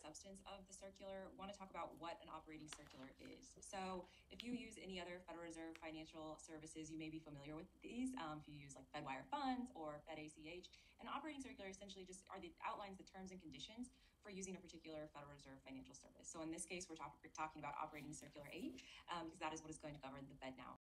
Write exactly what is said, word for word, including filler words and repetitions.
substance of the circular, want to talk about what an operating circular is. So if you use any other Federal Reserve financial services, you may be familiar with these. Um, if you use like Fedwire Funds or Fed A C H, an operating circular essentially just are the outlines the terms and conditions for using a particular Federal Reserve financial service. So in this case, we're talk- talking about operating circular eight, um, because that is what is going to govern the Fed now.